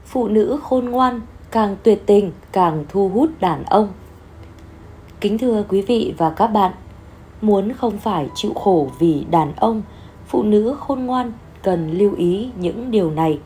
Phụ nữ khôn ngoan, càng tuyệt tình càng thu hút đàn ông. Kính thưa quý vị và các bạn, muốn không phải chịu khổ vì đàn ông, phụ nữ khôn ngoan cần lưu ý những điều này.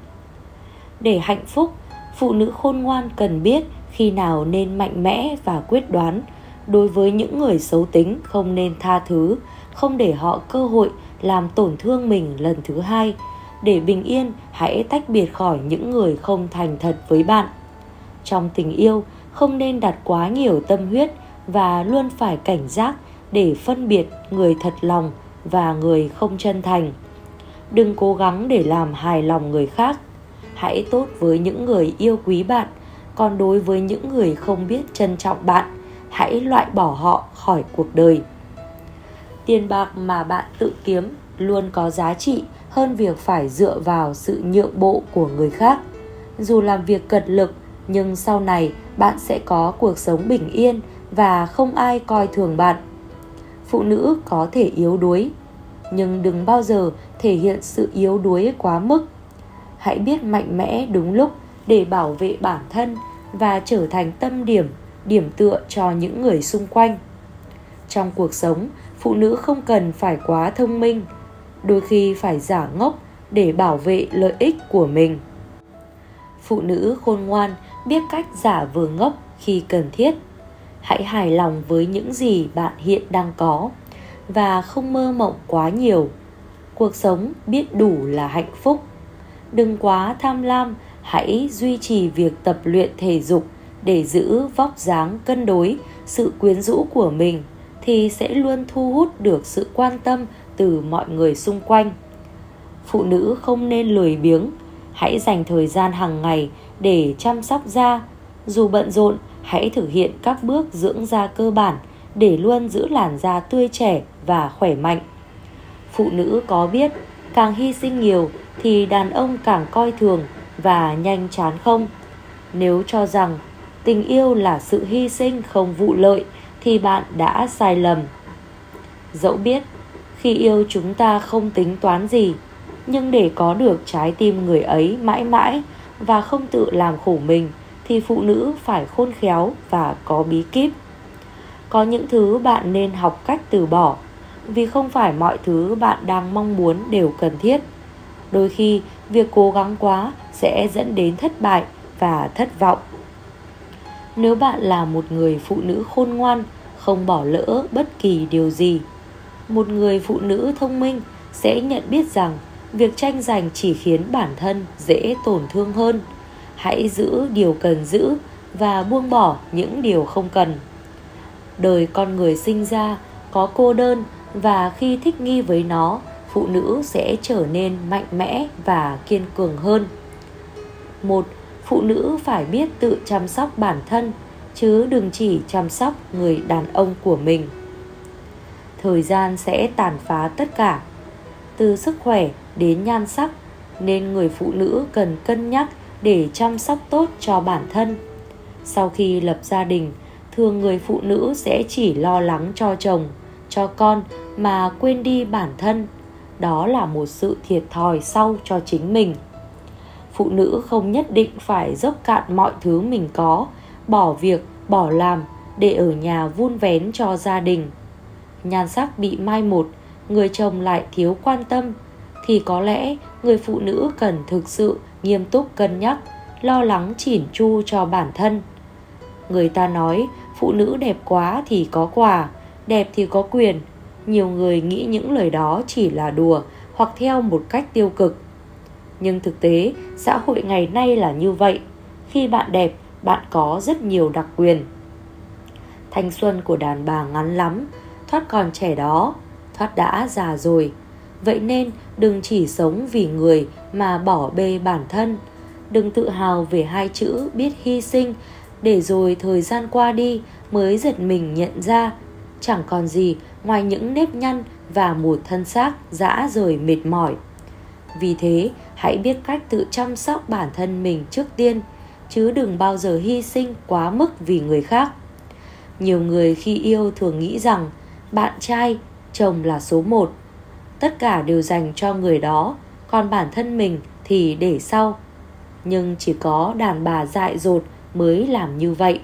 Để hạnh phúc, phụ nữ khôn ngoan cần biết khi nào nên mạnh mẽ và quyết đoán. Đối với những người xấu tính không nên tha thứ, không để họ cơ hội làm tổn thương mình lần thứ hai. Để bình yên, hãy tách biệt khỏi những người không thành thật với bạn. Trong tình yêu, không nên đặt quá nhiều tâm huyết và luôn phải cảnh giác để phân biệt người thật lòng và người không chân thành. Đừng cố gắng để làm hài lòng người khác. Hãy tốt với những người yêu quý bạn, còn đối với những người không biết trân trọng bạn, hãy loại bỏ họ khỏi cuộc đời. Tiền bạc mà bạn tự kiếm luôn có giá trị hơn việc phải dựa vào sự nhượng bộ của người khác. Dù làm việc cật lực, nhưng sau này bạn sẽ có cuộc sống bình yên và không ai coi thường bạn. Phụ nữ có thể yếu đuối, nhưng đừng bao giờ thể hiện sự yếu đuối quá mức. Hãy biết mạnh mẽ đúng lúc để bảo vệ bản thân và trở thành tâm điểm, điểm tựa cho những người xung quanh. Trong cuộc sống, phụ nữ không cần phải quá thông minh, đôi khi phải giả ngốc để bảo vệ lợi ích của mình. Phụ nữ khôn ngoan biết cách giả vờ ngốc khi cần thiết. Hãy hài lòng với những gì bạn hiện đang có và không mơ mộng quá nhiều. Cuộc sống biết đủ là hạnh phúc. Đừng quá tham lam, hãy duy trì việc tập luyện thể dục để giữ vóc dáng cân đối, sự quyến rũ của mình thì sẽ luôn thu hút được sự quan tâm từ mọi người xung quanh. Phụ nữ không nên lười biếng, hãy dành thời gian hàng ngày để chăm sóc da. Dù bận rộn, hãy thực hiện các bước dưỡng da cơ bản để luôn giữ làn da tươi trẻ và khỏe mạnh. Phụ nữ có biết, càng hy sinh nhiều thì đàn ông càng coi thường và nhanh chán không? Nếu cho rằng tình yêu là sự hy sinh không vụ lợi thì bạn đã sai lầm. Dẫu biết khi yêu chúng ta không tính toán gì, nhưng để có được trái tim người ấy mãi mãi và không tự làm khổ mình thì phụ nữ phải khôn khéo và có bí kíp. Có những thứ bạn nên học cách từ bỏ, vì không phải mọi thứ bạn đang mong muốn đều cần thiết. Đôi khi việc cố gắng quá sẽ dẫn đến thất bại và thất vọng. Nếu bạn là một người phụ nữ khôn ngoan, không bỏ lỡ bất kỳ điều gì, một người phụ nữ thông minh sẽ nhận biết rằng việc tranh giành chỉ khiến bản thân dễ tổn thương hơn. Hãy giữ điều cần giữ và buông bỏ những điều không cần. Đời con người sinh ra có cô đơn, và khi thích nghi với nó, phụ nữ sẽ trở nên mạnh mẽ và kiên cường hơn. Một, phụ nữ phải biết tự chăm sóc bản thân, chứ đừng chỉ chăm sóc người đàn ông của mình. Thời gian sẽ tàn phá tất cả, từ sức khỏe đến nhan sắc, nên người phụ nữ cần cân nhắc để chăm sóc tốt cho bản thân. Sau khi lập gia đình, thường người phụ nữ sẽ chỉ lo lắng cho chồng, cho con mà quên đi bản thân. Đó là một sự thiệt thòi sau cho chính mình. Phụ nữ không nhất định phải dốc cạn mọi thứ mình có, bỏ việc, bỏ làm để ở nhà vun vén cho gia đình. Nhan sắc bị mai một, người chồng lại thiếu quan tâm, thì có lẽ người phụ nữ cần thực sự nghiêm túc cân nhắc, lo lắng chỉn chu cho bản thân. Người ta nói phụ nữ đẹp quá thì có quà, đẹp thì có quyền. Nhiều người nghĩ những lời đó chỉ là đùa hoặc theo một cách tiêu cực. Nhưng thực tế, xã hội ngày nay là như vậy. Khi bạn đẹp, bạn có rất nhiều đặc quyền. Thanh xuân của đàn bà ngắn lắm, thoát còn trẻ đó, thoát đã già rồi. Vậy nên đừng chỉ sống vì người mà bỏ bê bản thân. Đừng tự hào về hai chữ biết hy sinh, để rồi thời gian qua đi mới giật mình nhận ra chẳng còn gì ngoài những nếp nhăn và một thân xác rã rời mệt mỏi. Vì thế, hãy biết cách tự chăm sóc bản thân mình trước tiên, chứ đừng bao giờ hy sinh quá mức vì người khác. Nhiều người khi yêu thường nghĩ rằng bạn trai, chồng là số 1. Tất cả đều dành cho người đó, còn bản thân mình thì để sau. nhưng chỉ có đàn bà dại dột mới làm như vậy.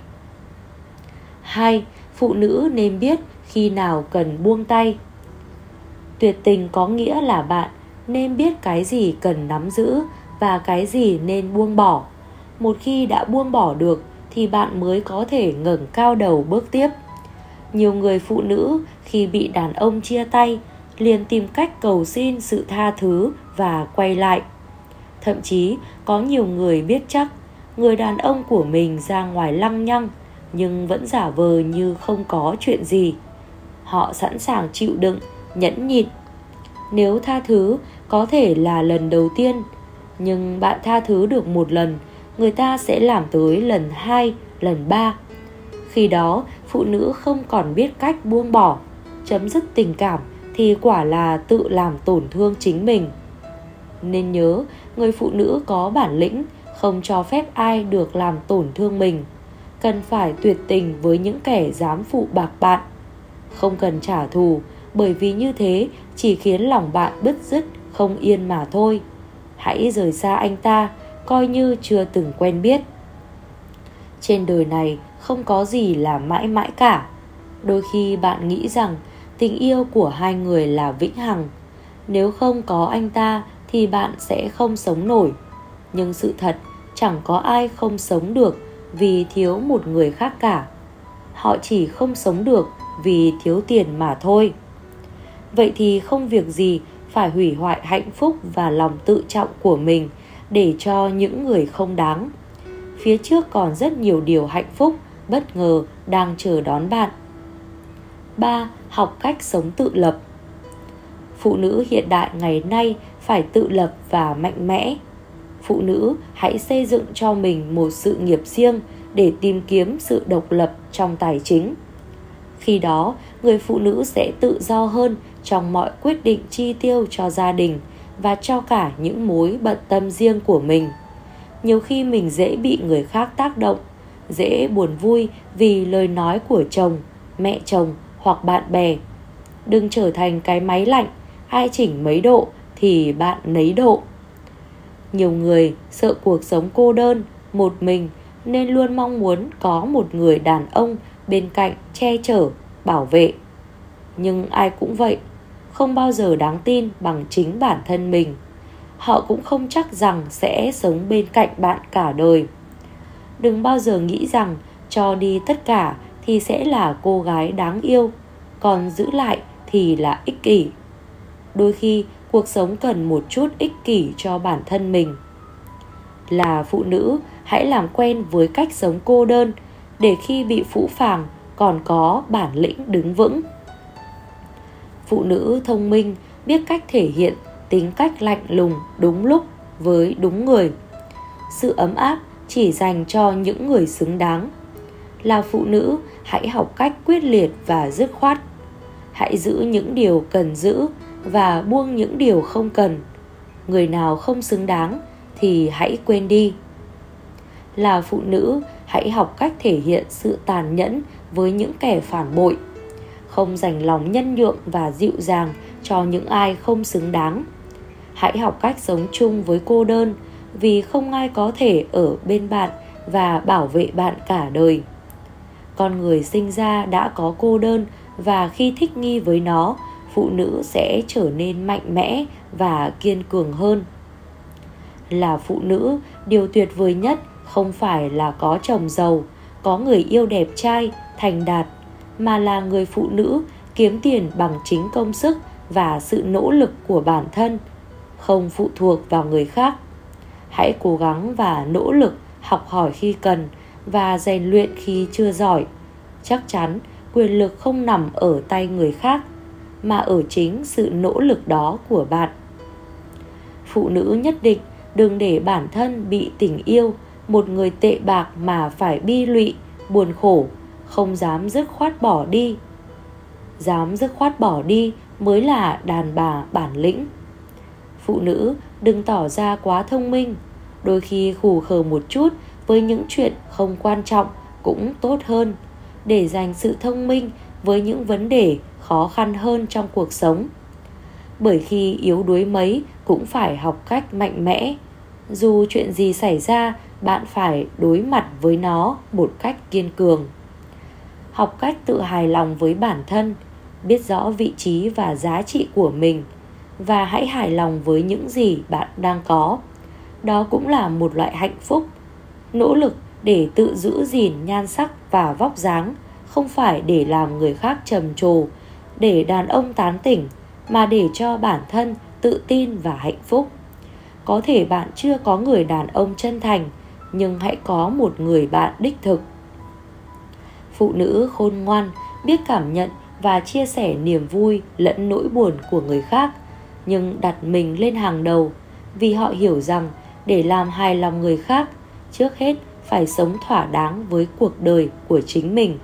2. Phụ nữ nên biết khi nào cần buông tay. Tuyệt tình có nghĩa là bạn nên biết cái gì cần nắm giữ và cái gì nên buông bỏ. Một khi đã buông bỏ được thì bạn mới có thể ngẩng cao đầu bước tiếp. Nhiều người phụ nữ khi bị đàn ông chia tay liền tìm cách cầu xin sự tha thứ và quay lại. Thậm chí có nhiều người biết chắc người đàn ông của mình ra ngoài lăng nhăng nhưng vẫn giả vờ như không có chuyện gì. Họ sẵn sàng chịu đựng, nhẫn nhịn. Nếu tha thứ có thể là lần đầu tiên, nhưng bạn tha thứ được một lần, người ta sẽ làm tới lần 2, lần 3. Khi đó, phụ nữ không còn biết cách buông bỏ, chấm dứt tình cảm thì quả là tự làm tổn thương chính mình. Nên nhớ, người phụ nữ có bản lĩnh không cho phép ai được làm tổn thương mình. Cần phải tuyệt tình với những kẻ dám phụ bạc bạn. Không cần trả thù, bởi vì như thế chỉ khiến lòng bạn bứt rứt không yên mà thôi. Hãy rời xa anh ta, coi như chưa từng quen biết. Trên đời này không có gì là mãi mãi cả. Đôi khi bạn nghĩ rằng tình yêu của hai người là vĩnh hằng. Nếu không có anh ta thì bạn sẽ không sống nổi. Nhưng sự thật, chẳng có ai không sống được vì thiếu một người khác cả. Họ chỉ không sống được vì thiếu tiền mà thôi. Vậy thì không việc gì phải hủy hoại hạnh phúc và lòng tự trọng của mình để cho những người không đáng. Phía trước còn rất nhiều điều hạnh phúc, bất ngờ đang chờ đón bạn. 3. Học cách sống tự lập. Phụ nữ hiện đại ngày nay phải tự lập và mạnh mẽ. Phụ nữ hãy xây dựng cho mình một sự nghiệp riêng để tìm kiếm sự độc lập trong tài chính. Khi đó, người phụ nữ sẽ tự do hơn trong mọi quyết định chi tiêu cho gia đình và cho cả những mối bận tâm riêng của mình. Nhiều khi mình dễ bị người khác tác động, dễ buồn vui vì lời nói của chồng, mẹ chồng hoặc bạn bè. Đừng trở thành cái máy lạnh, ai chỉnh mấy độ thì bạn nấy độ. Nhiều người sợ cuộc sống cô đơn, một mình nên luôn mong muốn có một người đàn ông bên cạnh che chở, bảo vệ. Nhưng ai cũng vậy, không bao giờ đáng tin bằng chính bản thân mình. Họ cũng không chắc rằng sẽ sống bên cạnh bạn cả đời. Đừng bao giờ nghĩ rằng cho đi tất cả thì sẽ là cô gái đáng yêu, còn giữ lại thì là ích kỷ. Đôi khi cuộc sống cần một chút ích kỷ cho bản thân mình. Là phụ nữ, hãy làm quen với cách sống cô đơn để khi bị phũ phàng còn có bản lĩnh đứng vững. Phụ nữ thông minh biết cách thể hiện tính cách lạnh lùng đúng lúc với đúng người. Sự ấm áp chỉ dành cho những người xứng đáng. Là phụ nữ, hãy học cách quyết liệt và dứt khoát. Hãy giữ những điều cần giữ và buông những điều không cần. Người nào không xứng đáng thì hãy quên đi. Là phụ nữ, hãy học cách thể hiện sự tàn nhẫn với những kẻ phản bội. Không dành lòng nhân nhượng và dịu dàng cho những ai không xứng đáng. Hãy học cách sống chung với cô đơn, vì không ai có thể ở bên bạn và bảo vệ bạn cả đời. Con người sinh ra đã có cô đơn, và khi thích nghi với nó, phụ nữ sẽ trở nên mạnh mẽ và kiên cường hơn. Là phụ nữ, điều tuyệt vời nhất không phải là có chồng giàu, có người yêu đẹp trai, thành đạt, mà là người phụ nữ kiếm tiền bằng chính công sức và sự nỗ lực của bản thân, không phụ thuộc vào người khác. Hãy cố gắng và nỗ lực học hỏi khi cần và rèn luyện khi chưa giỏi. Chắc chắn quyền lực không nằm ở tay người khác, mà ở chính sự nỗ lực đó của bạn. Phụ nữ nhất định đừng để bản thân bị tình yêu, một người tệ bạc mà phải bi lụy, buồn khổ, không dám dứt khoát bỏ đi. Dám dứt khoát bỏ đi mới là đàn bà bản lĩnh. Phụ nữ đừng tỏ ra quá thông minh. Đôi khi khù khờ một chút với những chuyện không quan trọng cũng tốt hơn, để dành sự thông minh với những vấn đề khó khăn hơn trong cuộc sống. Bởi khi yếu đuối mấy cũng phải học cách mạnh mẽ. Dù chuyện gì xảy ra, bạn phải đối mặt với nó một cách kiên cường. Học cách tự hài lòng với bản thân, biết rõ vị trí và giá trị của mình, và hãy hài lòng với những gì bạn đang có. Đó cũng là một loại hạnh phúc. Nỗ lực để tự giữ gìn nhan sắc và vóc dáng, không phải để làm người khác trầm trồ, để đàn ông tán tỉnh, mà để cho bản thân tự tin và hạnh phúc. Có thể bạn chưa có người đàn ông chân thành, nhưng hãy có một người bạn đích thực. Phụ nữ khôn ngoan, biết cảm nhận và chia sẻ niềm vui lẫn nỗi buồn của người khác, nhưng đặt mình lên hàng đầu, vì họ hiểu rằng để làm hài lòng người khác, trước hết phải sống thỏa đáng với cuộc đời của chính mình.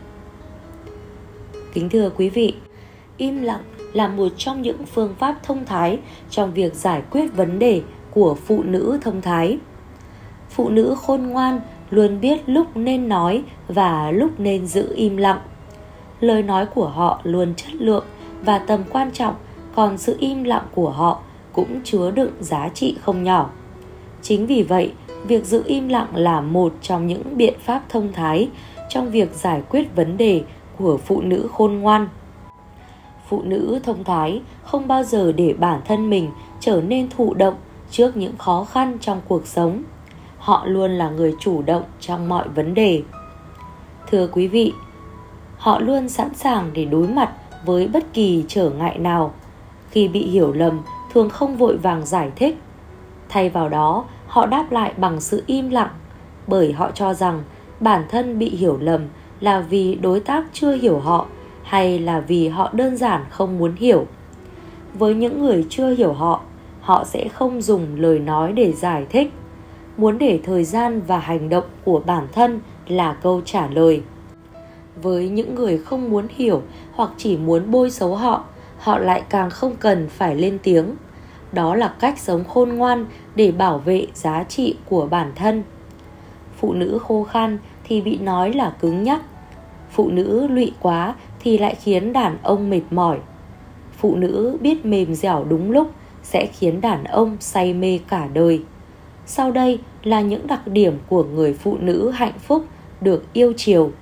Kính thưa quý vị, im lặng là một trong những phương pháp thông thái trong việc giải quyết vấn đề của phụ nữ thông thái. Phụ nữ khôn ngoan luôn biết lúc nên nói và lúc nên giữ im lặng. Lời nói của họ luôn chất lượng và tầm quan trọng, còn sự im lặng của họ cũng chứa đựng giá trị không nhỏ. Chính vì vậy, việc giữ im lặng là một trong những biện pháp thông thái trong việc giải quyết vấn đề của phụ nữ khôn ngoan. Phụ nữ thông thái không bao giờ để bản thân mình trở nên thụ động trước những khó khăn trong cuộc sống. Họ luôn là người chủ động trong mọi vấn đề. Thưa quý vị, họ luôn sẵn sàng để đối mặt với bất kỳ trở ngại nào. Khi bị hiểu lầm, thường không vội vàng giải thích. Thay vào đó, họ đáp lại bằng sự im lặng, bởi họ cho rằng bản thân bị hiểu lầm là vì đối tác chưa hiểu họ, hay là vì họ đơn giản không muốn hiểu. Với những người chưa hiểu họ, họ sẽ không dùng lời nói để giải thích, muốn để thời gian và hành động của bản thân là câu trả lời. Với những người không muốn hiểu hoặc chỉ muốn bôi xấu họ, họ lại càng không cần phải lên tiếng. Đó là cách sống khôn ngoan để bảo vệ giá trị của bản thân. Phụ nữ khô khan thì bị nói là cứng nhắc. Phụ nữ lụy quá thì lại khiến đàn ông mệt mỏi. Phụ nữ biết mềm dẻo đúng lúc sẽ khiến đàn ông say mê cả đời. Sau đây là những đặc điểm của người phụ nữ hạnh phúc được yêu chiều.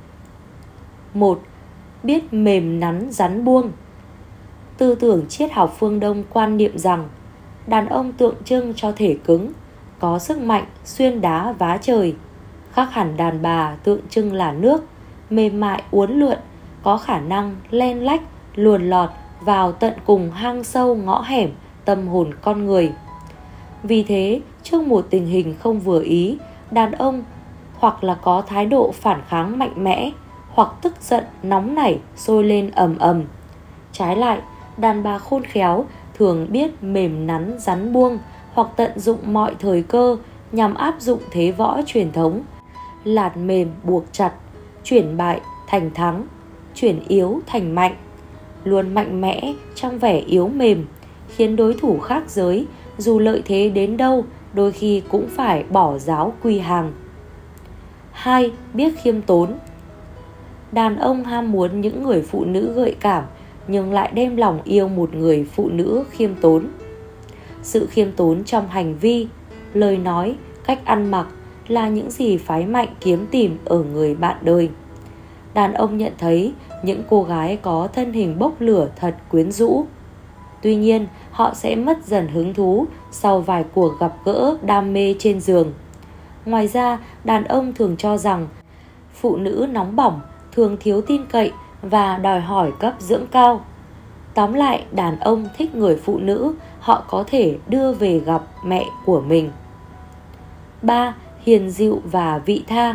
1. Biết mềm nắn rắn buông. Tư tưởng triết học phương Đông quan niệm rằng đàn ông tượng trưng cho thể cứng, có sức mạnh xuyên đá vá trời, khác hẳn đàn bà tượng trưng là nước, mềm mại uốn lượn, có khả năng len lách luồn lọt vào tận cùng hang sâu ngõ hẻm tâm hồn con người. Vì thế, trước một tình hình không vừa ý, đàn ông hoặc là có thái độ phản kháng mạnh mẽ, hoặc tức giận nóng nảy sôi lên ầm ầm. Trái lại, đàn bà khôn khéo thường biết mềm nắn rắn buông, hoặc tận dụng mọi thời cơ nhằm áp dụng thế võ truyền thống, lạt mềm buộc chặt, chuyển bại thành thắng, chuyển yếu thành mạnh, luôn mạnh mẽ trong vẻ yếu mềm, khiến đối thủ khác giới dù lợi thế đến đâu đôi khi cũng phải bỏ giáo quy hàng. 2. Biết khiêm tốn. Đàn ông ham muốn những người phụ nữ gợi cảm, nhưng lại đem lòng yêu một người phụ nữ khiêm tốn. Sự khiêm tốn trong hành vi, lời nói, cách ăn mặc là những gì phái mạnh kiếm tìm ở người bạn đời. Đàn ông nhận thấy những cô gái có thân hình bốc lửa thật quyến rũ. Tuy nhiên, họ sẽ mất dần hứng thú sau vài cuộc gặp gỡ đam mê trên giường. Ngoài ra, đàn ông thường cho rằng phụ nữ nóng bỏng, thường thiếu tin cậy và đòi hỏi cấp dưỡng cao. Tóm lại, đàn ông thích người phụ nữ họ có thể đưa về gặp mẹ của mình. 3. Hiền dịu và vị tha.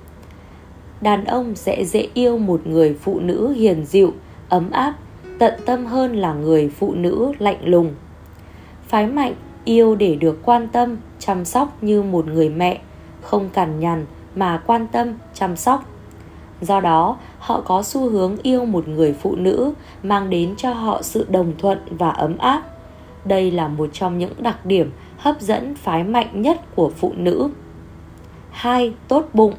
Đàn ông sẽ dễ yêu một người phụ nữ hiền dịu, ấm áp, tận tâm hơn là người phụ nữ lạnh lùng. Phái mạnh yêu để được quan tâm, chăm sóc như một người mẹ, không cằn nhằn mà quan tâm, chăm sóc. Do đó, họ có xu hướng yêu một người phụ nữ mang đến cho họ sự đồng thuận và ấm áp. Đây là một trong những đặc điểm hấp dẫn phái mạnh nhất của phụ nữ. 2. Tốt bụng.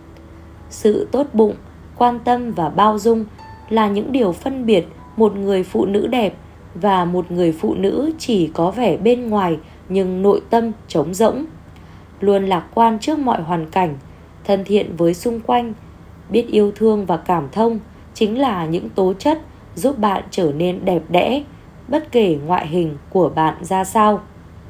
Sự tốt bụng, quan tâm và bao dung là những điều phân biệt một người phụ nữ đẹp và một người phụ nữ chỉ có vẻ bên ngoài nhưng nội tâm trống rỗng. luôn lạc quan trước mọi hoàn cảnh, thân thiện với xung quanh, biết yêu thương và cảm thông chính là những tố chất giúp bạn trở nên đẹp đẽ, bất kể ngoại hình của bạn ra sao.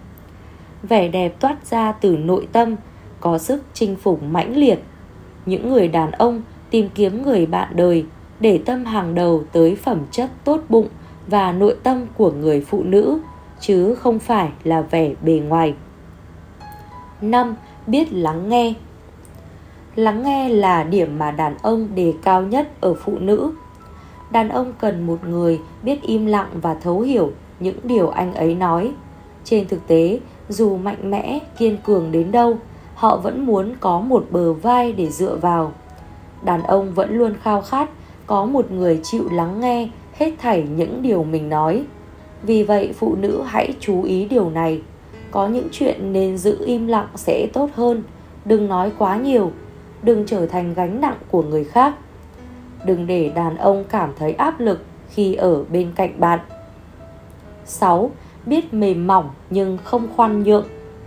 Vẻ đẹp toát ra từ nội tâm, có sức chinh phục mãnh liệt. Những người đàn ông tìm kiếm người bạn đời để tâm hàng đầu tới phẩm chất tốt bụng và nội tâm của người phụ nữ, chứ không phải là vẻ bề ngoài. 5. Biết lắng nghe. Lắng nghe là điểm mà đàn ông đề cao nhất ở phụ nữ. Đàn ông cần một người biết im lặng và thấu hiểu những điều anh ấy nói. Trên thực tế, dù mạnh mẽ, kiên cường đến đâu, họ vẫn muốn có một bờ vai để dựa vào. Đàn ông vẫn luôn khao khát có một người chịu lắng nghe hết thảy những điều mình nói. Vì vậy, phụ nữ hãy chú ý điều này. Có những chuyện nên giữ im lặng sẽ tốt hơn. Đừng nói quá nhiều. Đừng trở thành gánh nặng của người khác. Đừng để đàn ông cảm thấy áp lực khi ở bên cạnh bạn. 6. Biết mềm mỏng nhưng không khoan nhượng.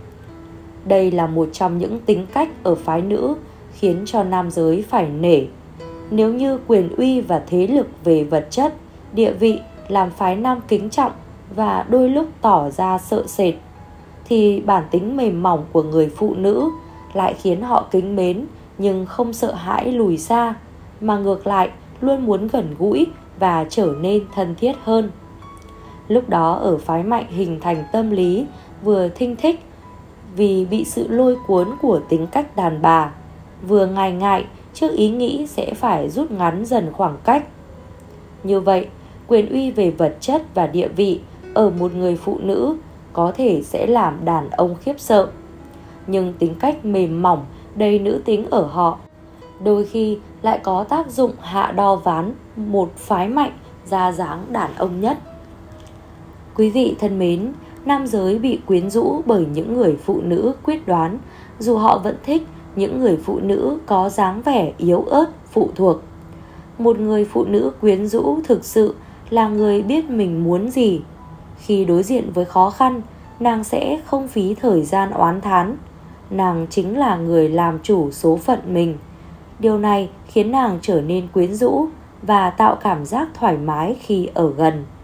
Đây là một trong những tính cách ở phái nữ khiến cho nam giới phải nể. Nếu như quyền uy và thế lực về vật chất, địa vị làm phái nam kính trọng và đôi lúc tỏ ra sợ sệt, thì bản tính mềm mỏng của người phụ nữ lại khiến họ kính mến nhưng không sợ hãi lùi xa, mà ngược lại luôn muốn gần gũi và trở nên thân thiết hơn. Lúc đó ở phái mạnh hình thành tâm lý vừa thinh thích vì bị sự lôi cuốn của tính cách đàn bà, vừa ngại ngại trước ý nghĩ sẽ phải rút ngắn dần khoảng cách. Như vậy, quyền uy về vật chất và địa vị ở một người phụ nữ có thể sẽ làm đàn ông khiếp sợ. Nhưng tính cách mềm mỏng, đầy nữ tính ở họ đôi khi lại có tác dụng hạ đo ván một phái mạnh ra dáng đàn ông nhất. Quý vị thân mến, nam giới bị quyến rũ bởi những người phụ nữ quyết đoán, dù họ vẫn thích những người phụ nữ có dáng vẻ yếu ớt, phụ thuộc. Một người phụ nữ quyến rũ thực sự là người biết mình muốn gì. Khi đối diện với khó khăn, nàng sẽ không phí thời gian oán thán. Nàng chính là người làm chủ số phận mình. Điều này khiến nàng trở nên quyến rũ và tạo cảm giác thoải mái khi ở gần.